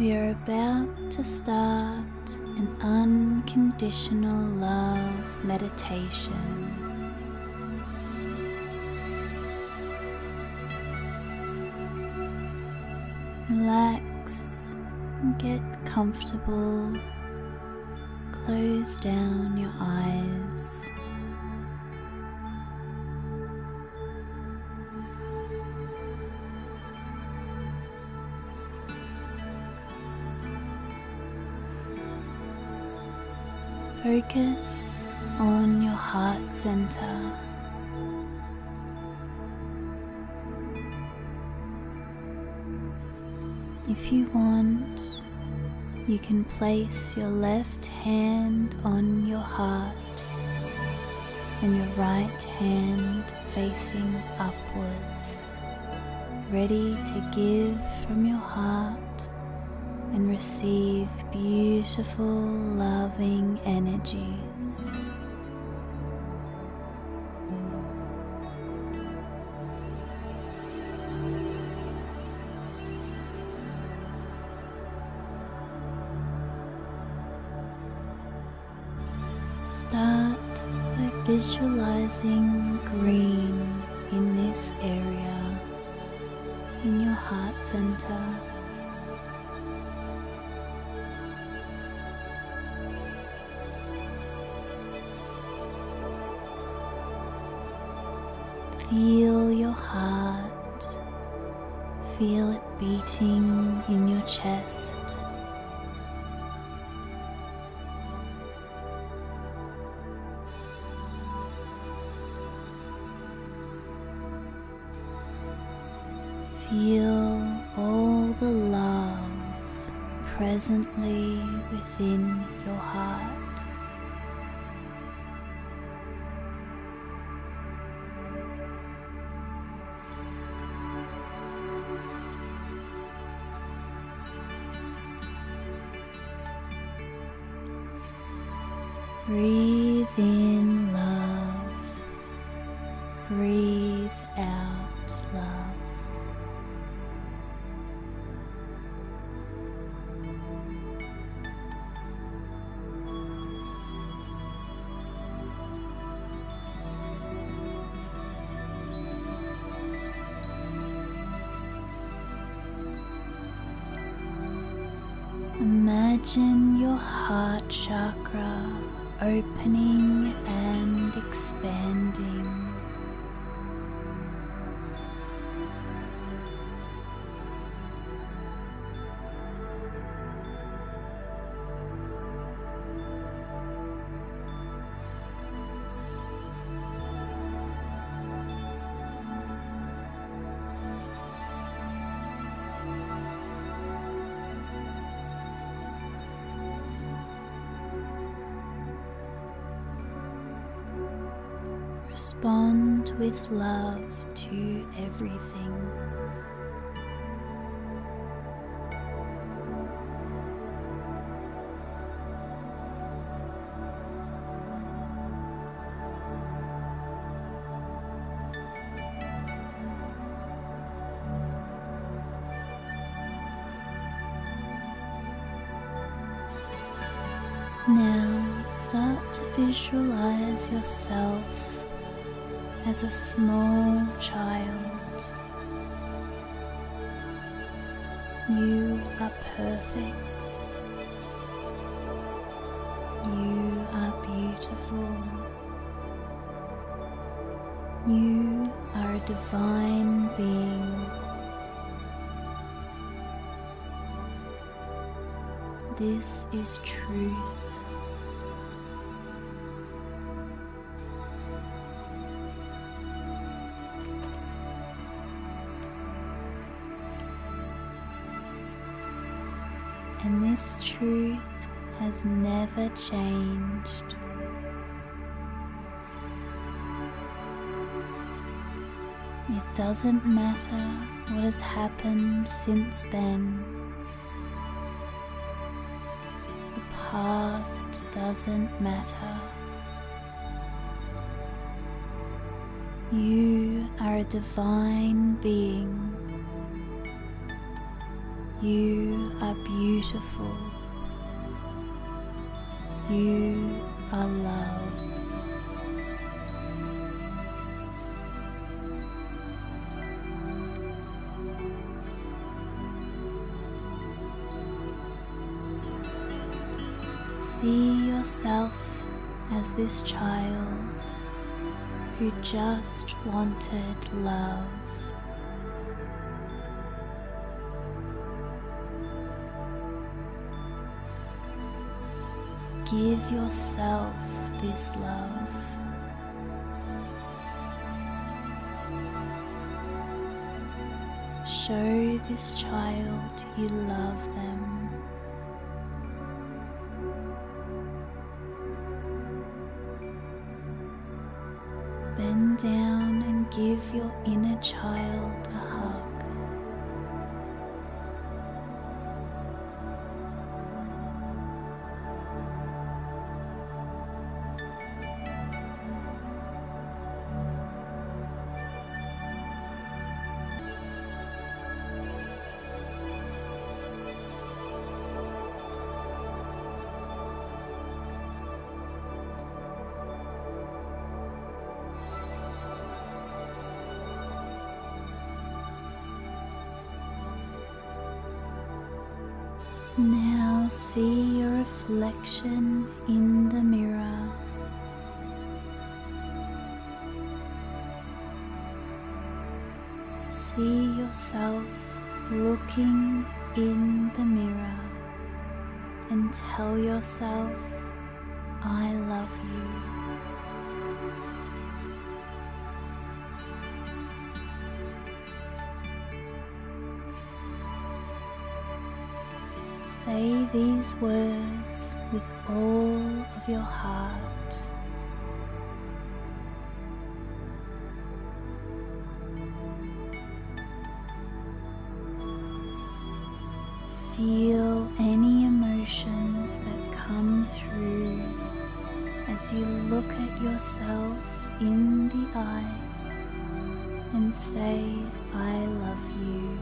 We are about to start an unconditional love meditation. Relax and get comfortable. Close down your eyes. Focus on your heart center. If you want, you can place your left hand on your heart and your right hand facing upwards, ready to give from your heart and receive beautiful, loving energies. Start by visualizing green in this area, in your heart center. Feel your heart, feel it beating in your chest. Feel all the love presently within your heart. Breathe in love, breathe out love. Imagine your heart chakra opening and expanding. Respond with love to everything. Now start to visualize yourself as a small child. You are perfect. You are beautiful. You are a divine being. This is truth. And this truth has never changed. It doesn't matter what has happened since then. The past doesn't matter. You are a divine being. You are beautiful. You are love. See yourself as this child who just wanted love. Give yourself this love. Show this child you love them. Bend down and give your inner child a hug. Now see your reflection in the mirror. See yourself looking in the mirror and tell yourself, I love you. Say these words with all of your heart. Feel any emotions that come through as you look at yourself in the eyes and say, I love you.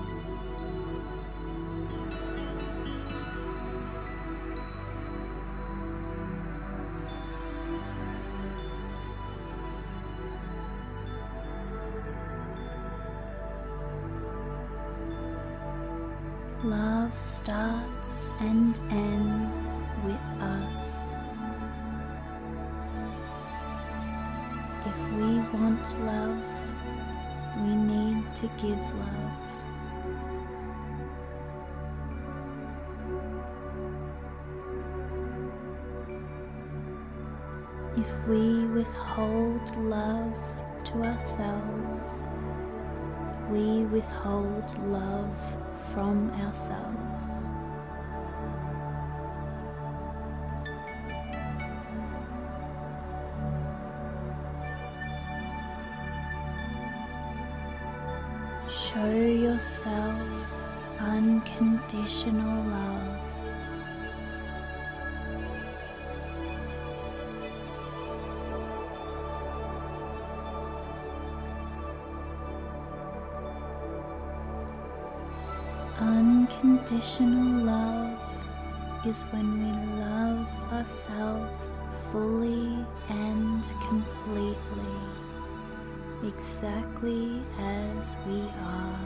Love starts and ends with us. If we want love, we need to give love. If we withhold love to ourselves, we withhold love from ourselves. Show yourself unconditional love. Unconditional love is when we love ourselves fully and completely, exactly as we are.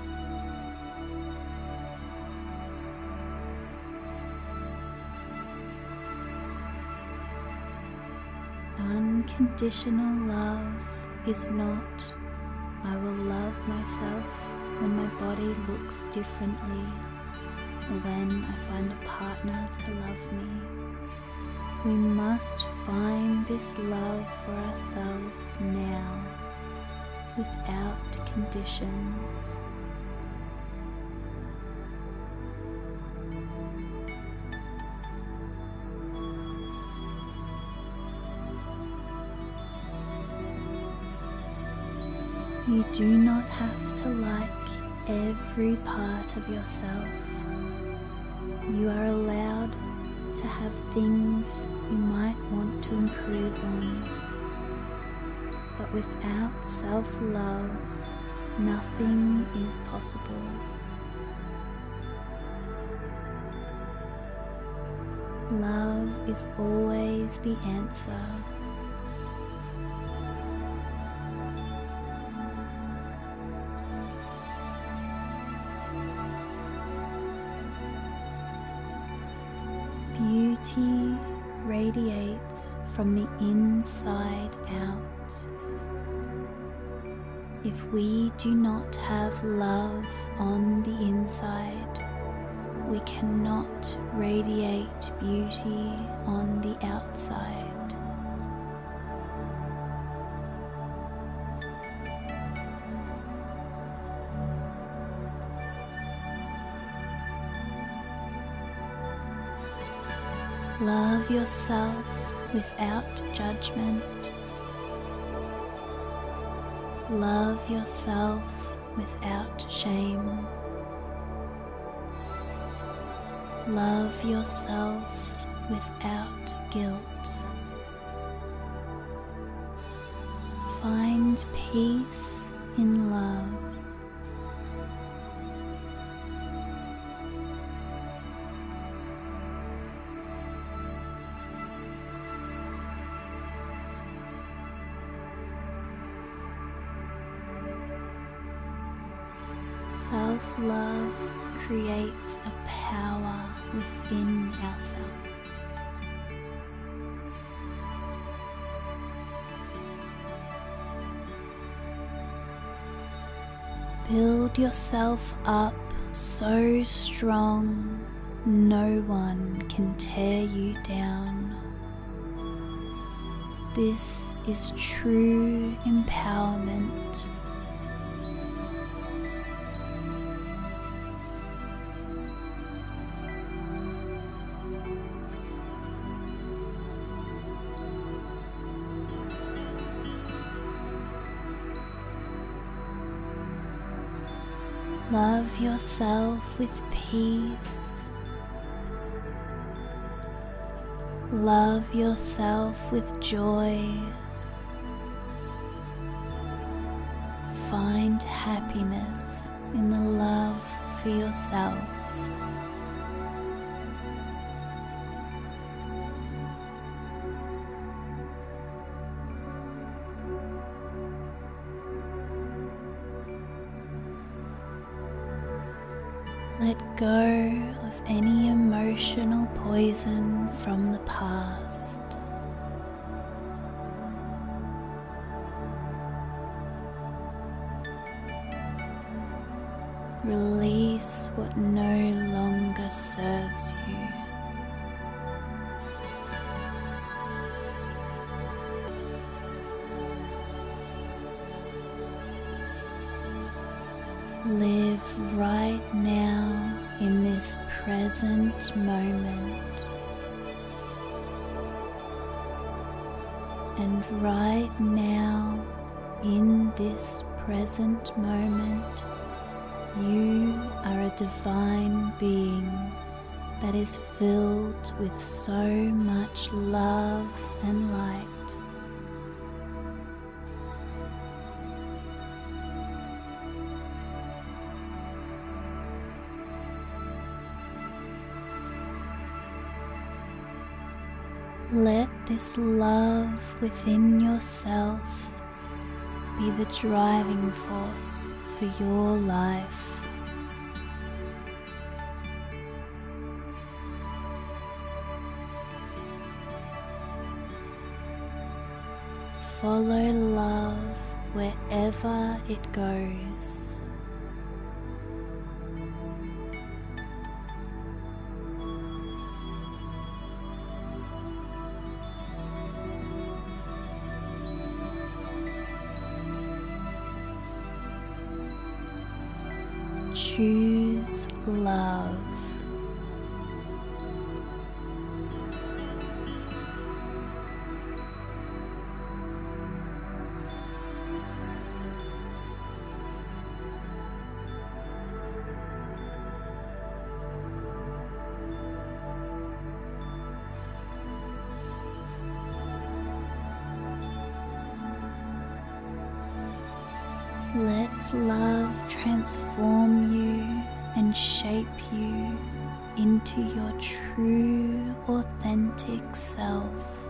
Unconditional love is not, I will love myself when my body looks differently, or when I find a partner to love me. We must find this love for ourselves now, without conditions. You do not have to like every part of yourself. You are allowed to have things you might want to improve on. But without self-love, nothing is possible. Love is always the answer. Beauty radiates from the inside out. If we do not have love on the inside, we cannot radiate beauty on the outside. Love yourself without judgment. Love yourself without shame. Love yourself without guilt. Find peace in love. Self-love creates a power within ourselves. Build yourself up so strong, no one can tear you down. This is true empowerment. Love yourself with peace. Love yourself with joy. Find happiness in the love for yourself. Let go of any emotional poison from the past. Release what no longer serves you. Live right now in this present moment, and right now in this present moment you are a divine being that is filled with so much love and light. Let this love within yourself be the driving force for your life. Follow love wherever it goes. Choose love. Let love transform you and shape you into your true authentic self.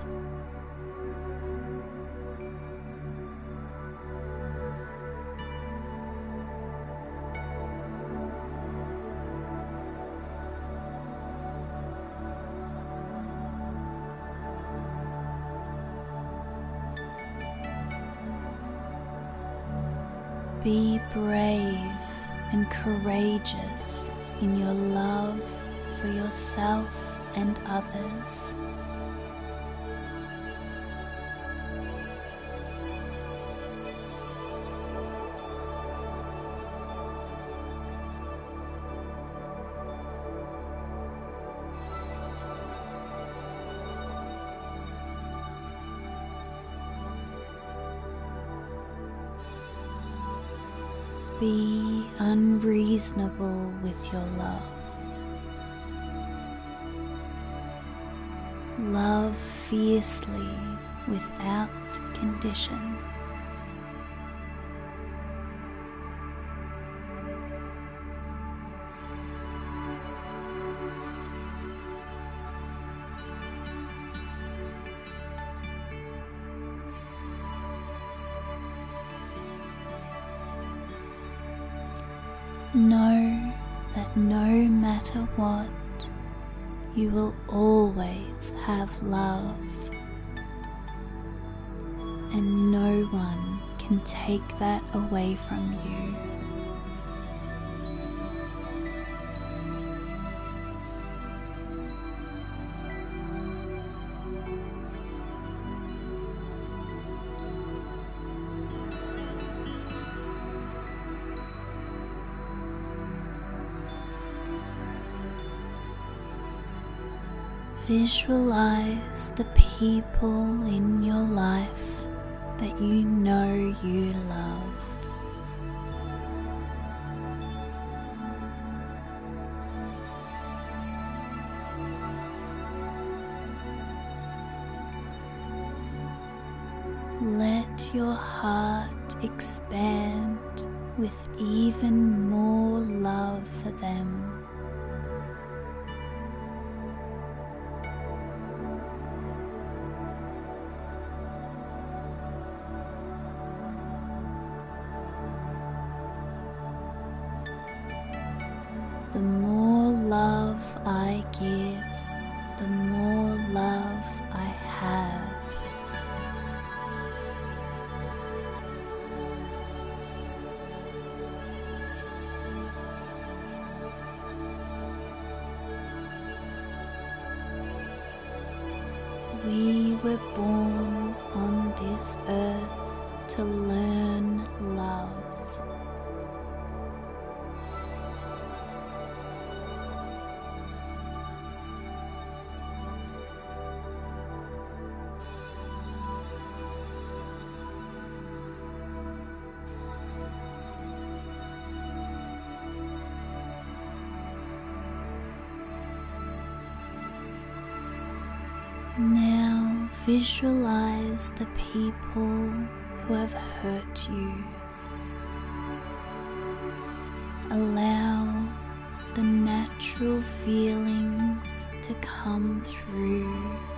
Be brave and courageous in your love for yourself and others. Be unreasonable with your love. Love fiercely without conditions. Know that no matter what, you will always have love, and no one can take that away from you. Visualize the people in your life that you know you love. Let your heart expand with even more love for them. The more love I give, the more love I have. We were born on this earth to learn love. Now visualize the people who have hurt you. Allow the natural feelings to come through.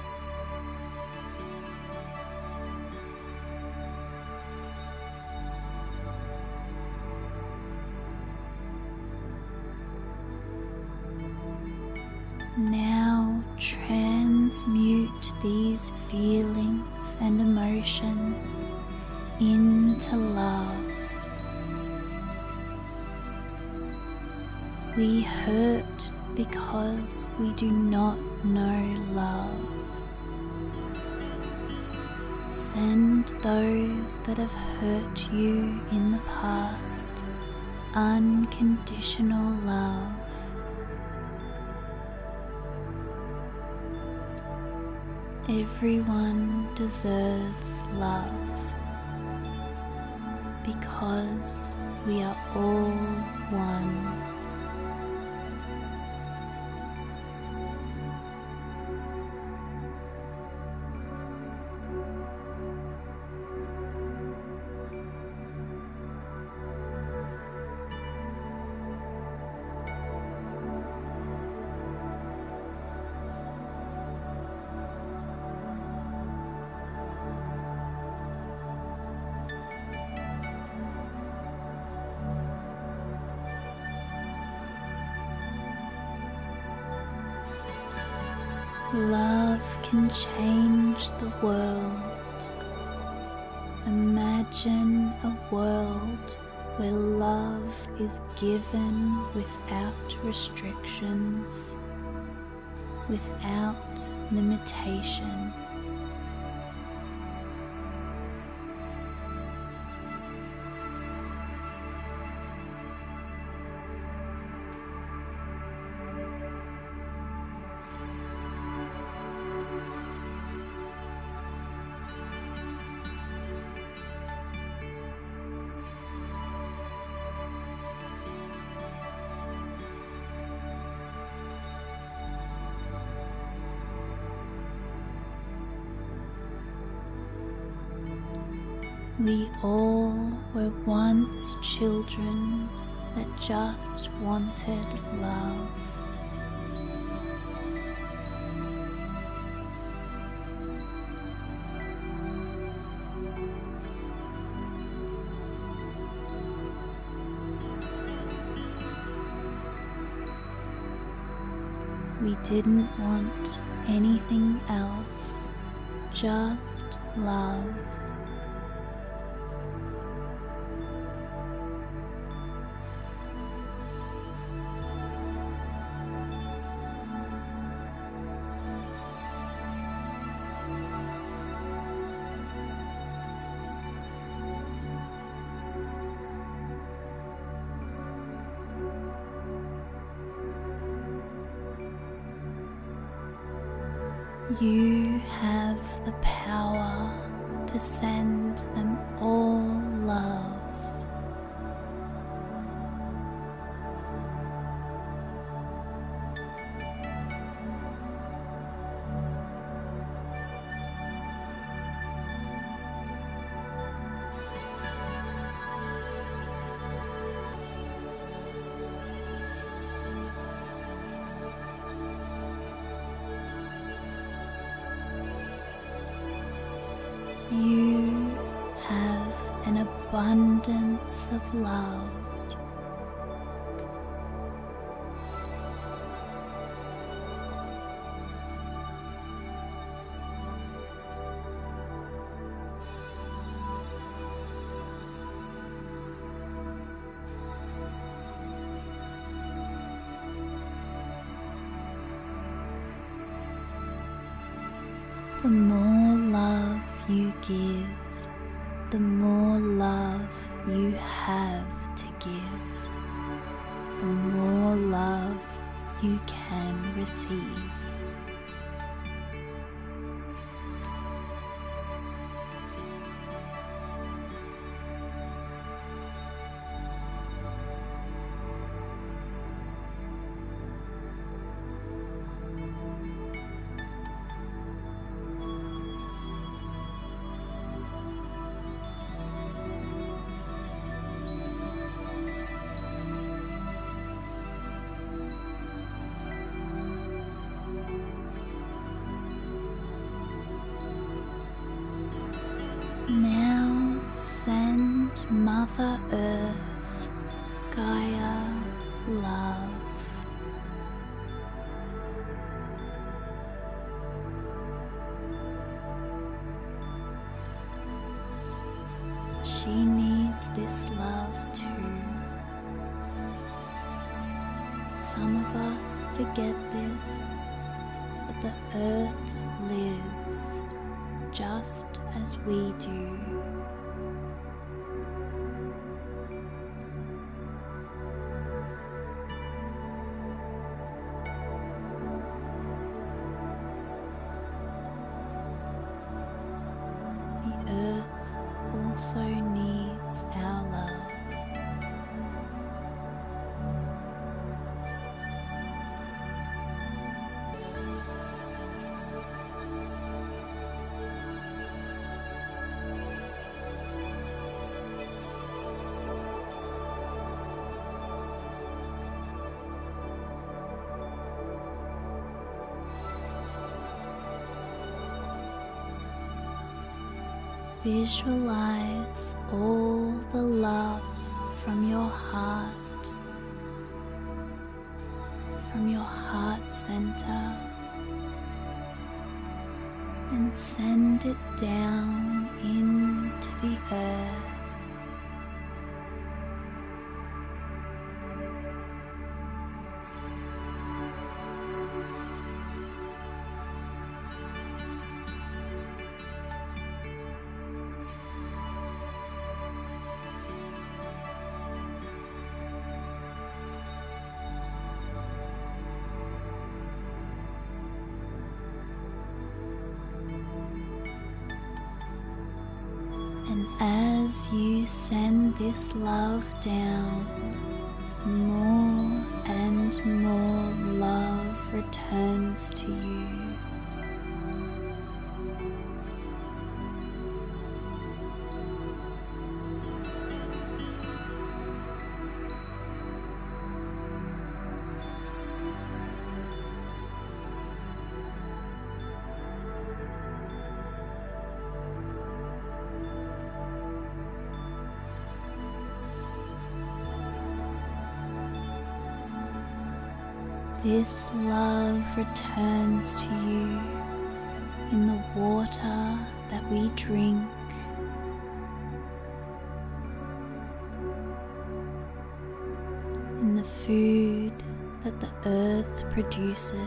Now transmute these feelings and emotions into love. We hurt because we do not know love. Send those that have hurt you in the past unconditional love. Everyone deserves love because we are all one. Love can change the world. Imagine a world where love is given without restrictions, without limitation. We all were once children that just wanted love. We didn't want anything else, just love. You have the power to send them all love. You have an abundance of love. The more love you give, the more love you have to give, the more love you can receive. Now send Mother Earth, Gaia, love. She needs this love too. Some of us forget this, but the earth lives just as we do. The earth also needs our love. Visualize all the love from your heart center, and send it down into the earth. And as you send this love down, more and more love returns to you. This love returns to you in the water that we drink, in the food that the earth produces,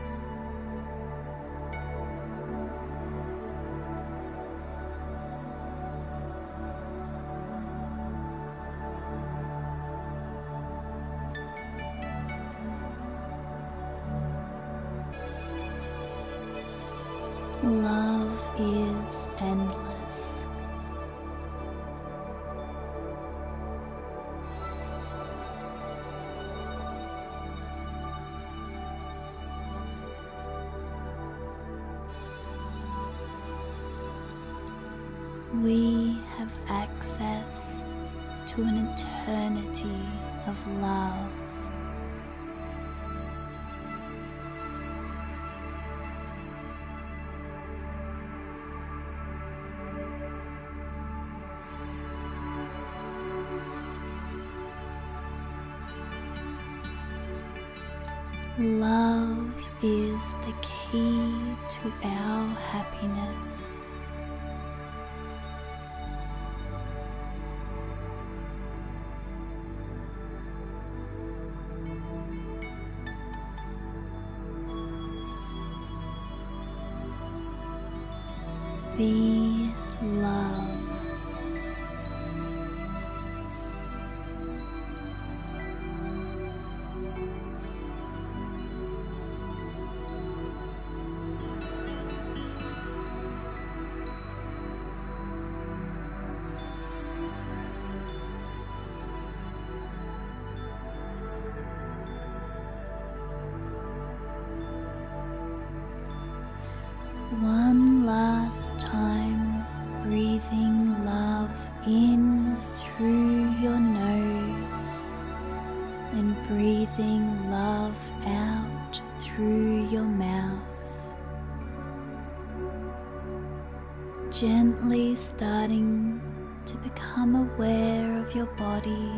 love is endless. We have access to an eternity of love. Love is the key to our happiness. Be love. One last time, breathing love in through your nose and breathing love out through your mouth. Gently starting to become aware of your body.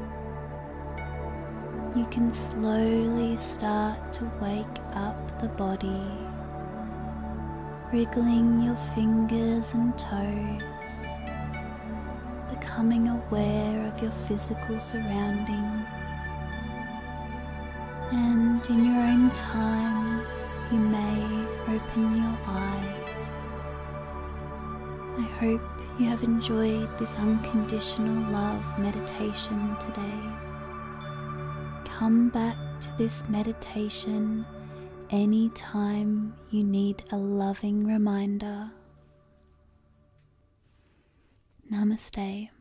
You can slowly start to wake up the body, wriggling your fingers and toes, becoming aware of your physical surroundings, and in your own time you may open your eyes. I hope you have enjoyed this unconditional love meditation today. Come back to this meditation anytime you need a loving reminder. Namaste.